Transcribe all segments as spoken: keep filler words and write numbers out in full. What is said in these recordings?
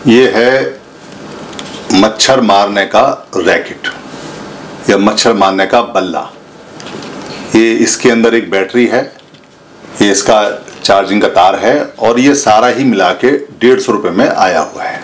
ये है मच्छर मारने का रैकेट या मच्छर मारने का बल्ला। ये इसके अंदर एक बैटरी है, ये इसका चार्जिंग का तार है और ये सारा ही मिला के डेढ़ सौ रुपये में आया हुआ है।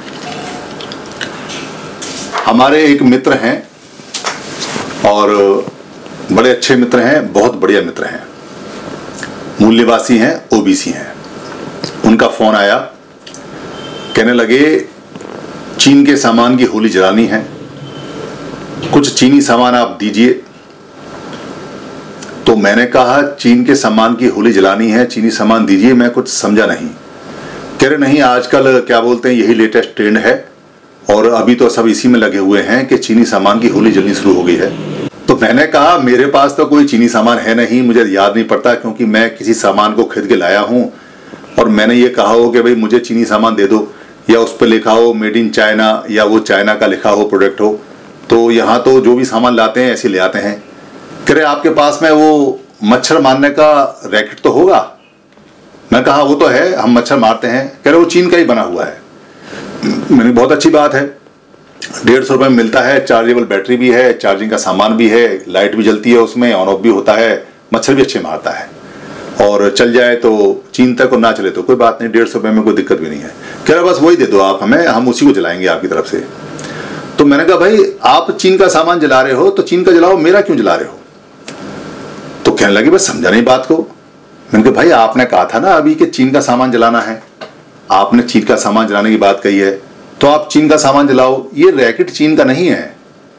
हमारे एक मित्र हैं और बड़े अच्छे मित्र हैं, बहुत बढ़िया मित्र हैं, मूल्यवासी हैं, ओबीसी हैं। उनका फोन आया, कहने लगे चीन के सामान की होली जलानी है, कुछ चीनी सामान आप दीजिए। तो मैंने कहा चीन के सामान की होली जलानी है, चीनी सामान दीजिए, मैं कुछ समझा नहीं। कह रहे नहीं, आजकल क्या बोलते हैं, यही लेटेस्ट ट्रेंड है और अभी तो सब इसी में लगे हुए हैं कि चीनी सामान की होली जलनी शुरू हो गई है। तो मैंने कहा मेरे पास तो कोई चीनी सामान है नहीं, मुझे याद नहीं पड़ता, क्योंकि मैं किसी सामान को खरीद के लाया हूं और मैंने ये कहा हो कि भाई मुझे चीनी सामान दे दो, या उस पर लिखा हो मेड इन चाइना या वो चाइना का लिखा हो प्रोडक्ट हो। तो यहाँ तो जो भी सामान लाते हैं ऐसे ले आते हैं। कह रहे आपके पास में वो मच्छर मारने का रैकेट तो होगा? मैं कहा वो तो है, हम मच्छर मारते हैं। कह रहे वो चीन का ही बना हुआ है। मैंने बहुत अच्छी बात है, डेढ़ सौ रुपये में मिलता है, चार्जेबल बैटरी भी है, चार्जिंग का सामान भी है, लाइट भी जलती है उसमें, ऑन ऑफ भी होता है, मच्छर भी अच्छे मारता है और चल जाए तो चीन तक और ना चले तो कोई बात नहीं, डेढ़ सौ रुपये में कोई दिक्कत भी नहीं है। कह रहा बस वही दे दो आप हमें, हम उसी को जलाएंगे आपकी तरफ से। तो मैंने कहा भाई आप चीन का सामान जला रहे हो तो चीन का जलाओ, मेरा क्यों जला रहे हो? तो कहने लगे बस समझा नहीं बात को। मैंने कहा भाई आपने कहा था ना अभी कि चीन का सामान जलाना है, आपने चीन का सामान जलाने की बात कही है, तो आप चीन का सामान जलाओ, ये रैकेट चीन का नहीं है।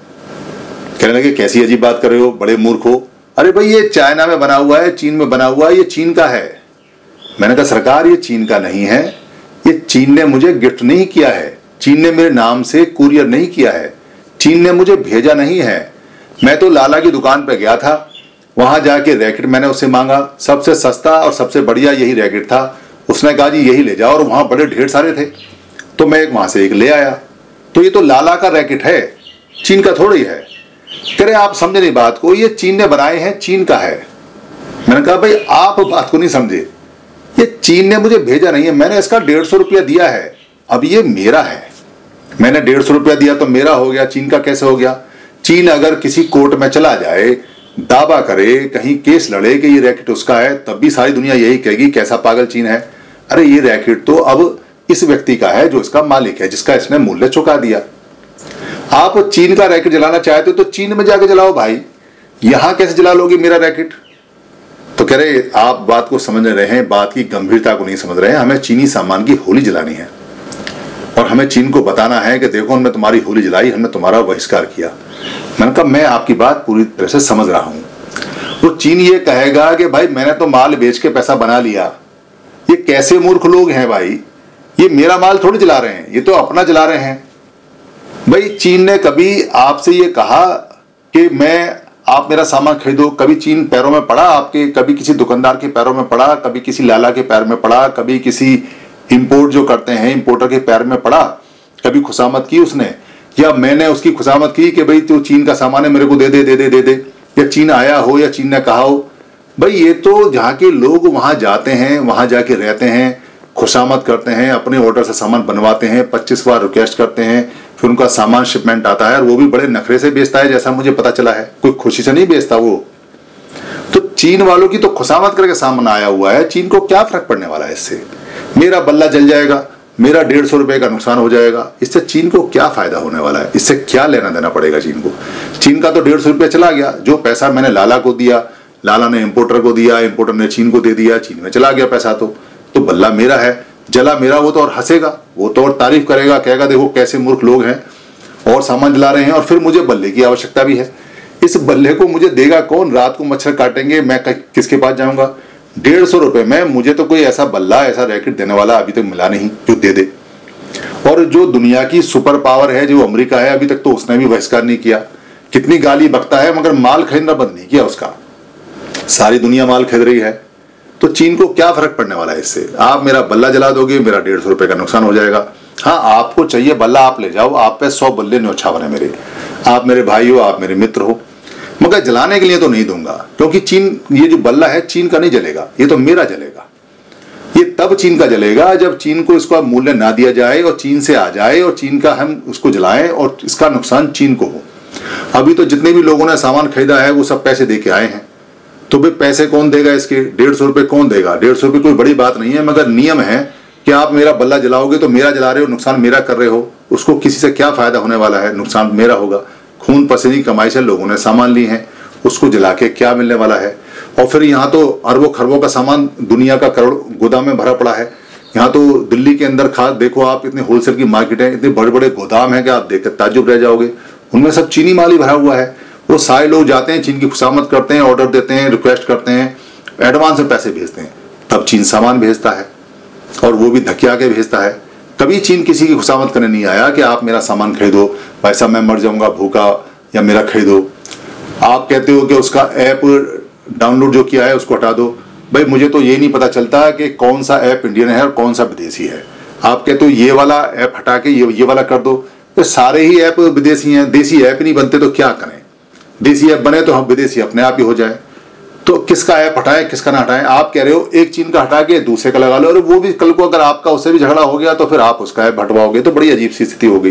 कहने लगे कैसी अजीब बात कर रहे हो, बड़े मूर्ख हो। अरे भाई ये चाइना में बना हुआ है, चीन में बना हुआ है, ये चीन का है। मैंने कहा सरकार ये चीन का नहीं है, ये चीन ने मुझे गिफ्ट नहीं किया है, चीन ने मेरे नाम से कुरियर नहीं किया है, चीन ने मुझे भेजा नहीं है। मैं तो लाला की दुकान पर गया था, वहां जाके रैकेट मैंने उससे मांगा, सबसे सस्ता और सबसे बढ़िया यही रैकेट था। उसने कहा जी यही ले जाओ और वहां बड़े ढेर सारे थे, तो मैं एक वहां से एक ले आया। तो ये तो लाला का रैकेट है, चीन का थोड़ी है। कह रहे आप समझे नहीं बात को, ये चीन ने बनाए हैं, चीन का है। मैंने कहा भाई आप बात को नहीं समझे, ये चीन ने मुझे भेजा नहीं है, मैंने इसका डेढ़ सौ रुपया दिया है, अब ये मेरा है। मैंने डेढ़ सौ रुपया दिया तो मेरा हो गया, चीन का कैसे हो गया? चीन अगर किसी कोर्ट में चला जाए, दावा करे, कहीं केस लड़े कि ये रैकेट उसका है, तब भी सारी दुनिया यही कहेगी कैसा पागल चीन है। अरे ये रैकेट तो अब इस व्यक्ति का है जो इसका मालिक है, जिसका इसने मूल्य चुका दिया। आप चीन का रैकेट जलाना चाहते हो तो चीन में जाके जलाओ भाई, यहां कैसे जला लोगे मेरा रैकेट? तो कह रहे आप बात को समझ रहे हैं, बात की गंभीरता को नहीं समझ रहे हैं। हमें चीनी सामान की होली जलानी है और हमें चीन को बताना है कि देखो हमने तुम्हारी होली जलाई, हमने तुम्हारा बहिष्कार किया। मैंने कहा मैं आपकी बात पूरी तरह से समझ रहा हूं। वो चीन ये कहेगा कि भाई मैंने तो माल बेच के पैसा बना लिया। ये कैसे मूर्ख लोग हैं भाई, ये मेरा माल थोड़ी जला रहे हैं, ये तो अपना जला रहे हैं। भाई चीन ने कभी आपसे ये कहा कि मैं आप मेरा सामान खरीदो? कभी चीन पैरों में पड़ा आपके? कभी किसी दुकानदार के पैरों में पड़ा? कभी किसी लाला के पैर में पड़ा? कभी किसी इंपोर्ट जो करते हैं इंपोर्टर के पैर में पड़ा? कभी खुशामत की उसने, या मैंने उसकी खुशामत की कि भाई तू चीन का सामान है मेरे को दे दे दे दे दे दे, या चीन आया हो या चीन ने कहा हो? भाई ये तो जहाँ के लोग वहां जाते हैं, वहां जाके रहते हैं, खुशामत करते हैं, अपने ऑर्डर से सामान बनवाते हैं, पच्चीस बार रिक्वेस्ट करते हैं, फिर उनका सामान शिपमेंट आता है और वो भी बड़े नखरे से बेचता है, जैसा मुझे पता चला है, कोई खुशी से नहीं बेचता वो। तो चीन वालों की तो खुशामत करके सामान आया हुआ है, चीन को क्या फर्क पड़ने वाला है इससे? मेरा बल्ला जल जाएगा, मेरा डेढ़ सौ रुपए का नुकसान हो जाएगा, इससे चीन को क्या फायदा होने वाला है? इससे क्या लेना देना पड़ेगा चीन को? चीन का तो डेढ़ सौ रुपया चला गया, जो पैसा मैंने लाला को दिया, लाला ने इंपोर्टर को दिया, इंपोर्टर ने चीन को दे दिया, चीन में चला गया पैसा। तो तो बल्ला मेरा है, जला मेरा। वो तो और हंसेगा, वो तो और तारीफ करेगा, कहेगा देखो कैसे मूर्ख लोग हैं और सामान जला रहे हैं, और फिर मुझे बल्ले की आवश्यकता भी है। इस बल्ले को मुझे देगा कौन? रात को मच्छर काटेंगे, मैं किसके पास जाऊंगा? डेढ़ सौ रुपए में मुझे तो कोई ऐसा बल्ला, ऐसा रैकेट देने वाला अभी तक मिला नहीं जो दे दे। और जो दुनिया की सुपर पावर है जो अमेरिका है, अभी तक तो उसने भी बहिष्कार नहीं किया। कितनी गाली बकता है मगर माल खरीदना बंद नहीं किया उसका। सारी दुनिया माल खरीद रही है, तो चीन को क्या फर्क पड़ने वाला है इससे? आप मेरा बल्ला जला दोगे, मेरा डेढ़ सौ रुपए का नुकसान हो जाएगा। हाँ आपको चाहिए बल्ला, आप ले जाओ, आप पे सौ बल्ले न्योछावर है मेरे, आप मेरे भाई हो, आप मेरे मित्र हो, मगर जलाने के लिए तो नहीं दूंगा, क्योंकि चीन, ये जो बल्ला है चीन का नहीं जलेगा, ये तो मेरा जलेगा। ये तब चीन का जलेगा जब चीन को इसका मूल्य ना दिया जाए और चीन से आ जाए और चीन का हम उसको जलाएं और इसका नुकसान चीन को हो। अभी तो जितने भी लोगों ने सामान खरीदा है वो सब पैसे दे के आए हैं, तो भाई पैसे कौन देगा इसके? डेढ़ सौ रुपये कौन देगा? डेढ़ सौ रुपये कोई बड़ी बात नहीं है, मगर नियम है कि आप मेरा बल्ला जलाओगे तो मेरा जला रहे हो, नुकसान मेरा कर रहे हो, उसको किसी से क्या फायदा होने वाला है? नुकसान मेरा होगा। खून पसीने की कमाई से लोगों ने सामान लिए हैं, उसको जला के क्या मिलने वाला है? और फिर यहाँ तो अरबों खरबों का सामान दुनिया का करोड़ गोदाम में भरा पड़ा है। यहाँ तो दिल्ली के अंदर खास देखो आप, इतने होलसेल की मार्केट है, इतने बड़े बड़े गोदाम है कि आप देखकर ताज्जुब रह जाओगे। उनमें सब चीनी माल ही भरा हुआ है। वो सारे लोग जाते हैं, चीन की खुशामद करते हैं, ऑर्डर देते हैं, रिक्वेस्ट करते हैं, एडवांस में पैसे भेजते हैं, तब चीन सामान भेजता है और वो भी धकिया के भेजता है। कभी चीन किसी की खुशामद करने नहीं आया कि आप मेरा सामान खरीदो, पैसा मैं मर जाऊंगा भूखा या मेरा खरीदो। आप कहते हो कि उसका ऐप डाउनलोड जो किया है उसको हटा दो। भाई मुझे तो ये नहीं पता चलता कि कौन सा ऐप इंडियन है और कौन सा विदेशी है। आप कहते हो ये वाला ऐप हटा के ये ये वाला कर दो, तो सारे ही ऐप विदेशी हैं। देसी ऐप नहीं बनते तो क्या करें? देसी ऐप बने तो हम विदेशी अपने आप ही हो जाए। तो किसका ऐप हटाएं किसका ना हटाएं? आप कह रहे हो एक चीन का हटा के दूसरे का लगा लो, और वो भी कल को अगर आपका उससे भी झगड़ा हो गया तो फिर आप उसका ऐप हटवाओगे, तो बड़ी अजीब सी स्थिति हो गई।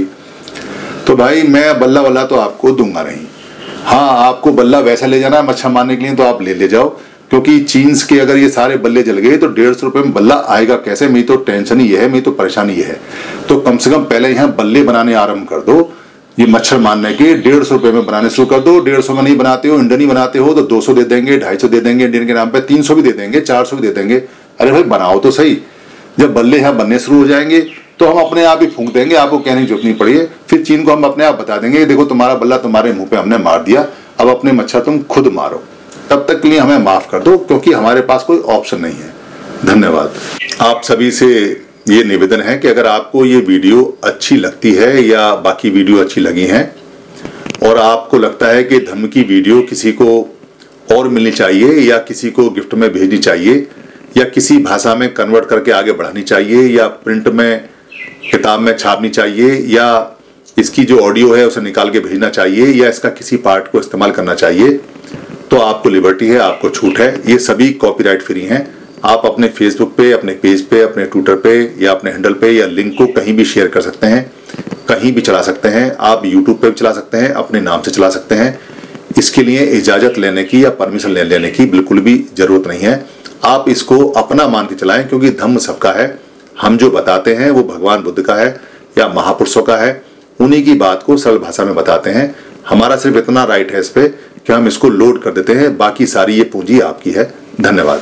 तो भाई मैं बल्ला वल्ला तो आपको दूंगा नहीं। हाँ, आपको बल्ला वैसा ले जाना है मच्छर मारने के लिए तो आप ले ले जाओ, क्योंकि चीन्स के अगर ये सारे बल्ले जल गए तो डेढ़ सौ रुपये में बल्ला आएगा कैसे? मेरी तो टेंशन ही है, मेरी तो परेशानी ये है। तो कम से कम पहले यहाँ बल्ले बनाने आरंभ कर दो, ये मच्छर मारने के डेढ़ सौ रुपये में बनाने शुरू कर दो। डेढ़ सौ में नहीं बनाते हो, इंडियन ही बनाते हो तो दो सौ दे देंगे, ढाई सौ दे देंगे इंडियन के नाम पे, तीन सौ भी दे देंगे, चार सौ भी दे देंगे। अरे भाई बनाओ तो सही। जब बल्ले यहाँ बनने शुरू हो जाएंगे तो हम अपने आप ही फूंक देंगे, आपको कहने की जरूरत नहीं पड़ी है। फिर चीन को हम अपने आप बता देंगे देखो तुम्हारा बल्ला तुम्हारे मुंह पे हमने मार दिया, अब अपने मच्छर तुम खुद मारो। तब तक के लिए हमें माफ कर दो, क्योंकि हमारे पास कोई ऑप्शन नहीं है। धन्यवाद। आप सभी से ये निवेदन है कि अगर आपको ये वीडियो अच्छी लगती है या बाकी वीडियो अच्छी लगी हैं और आपको लगता है कि धर्म की वीडियो किसी को और मिलनी चाहिए या किसी को गिफ्ट में भेजनी चाहिए या किसी भाषा में कन्वर्ट करके आगे बढ़ानी चाहिए या प्रिंट में किताब में छापनी चाहिए या इसकी जो ऑडियो है उसे निकाल के भेजना चाहिए या इसका किसी पार्ट को इस्तेमाल करना चाहिए, तो आपको लिबर्टी है, आपको छूट है। ये सभी कॉपीराइट फ्री हैं। आप अपने फेसबुक पे, अपने पेज पे, अपने ट्विटर पे या अपने हैंडल पे या लिंक को कहीं भी शेयर कर सकते हैं, कहीं भी चला सकते हैं। आप यूट्यूब पे भी चला सकते हैं, अपने नाम से चला सकते हैं। इसके लिए इजाज़त लेने की या परमिशन ले लेने की बिल्कुल भी ज़रूरत नहीं है। आप इसको अपना मान के चलाएं, क्योंकि धम्म सबका है। हम जो बताते हैं वो भगवान बुद्ध का है या महापुरुषों का है, उन्हीं की बात को सरल भाषा में बताते हैं। हमारा सिर्फ इतना राइट है इस पे कि हम इसको लोड कर देते हैं, बाकी सारी ये पूंजी आपकी है। धन्यवाद।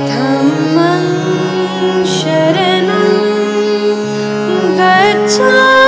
Shut